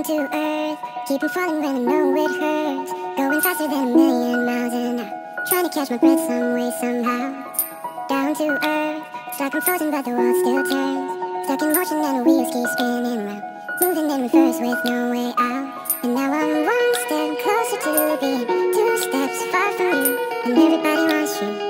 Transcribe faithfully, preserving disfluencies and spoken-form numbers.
to earth, keep on falling when I know it hurts. Going faster than a million miles an hour, trying to catch my breath some way, somehow. Down to earth, it's like I'm frozen but the world still turns. Stuck in motion and the wheels keep spinning round, moving in reverse with no way out. And now I'm one step closer to being two steps far from you, and everybody wants you.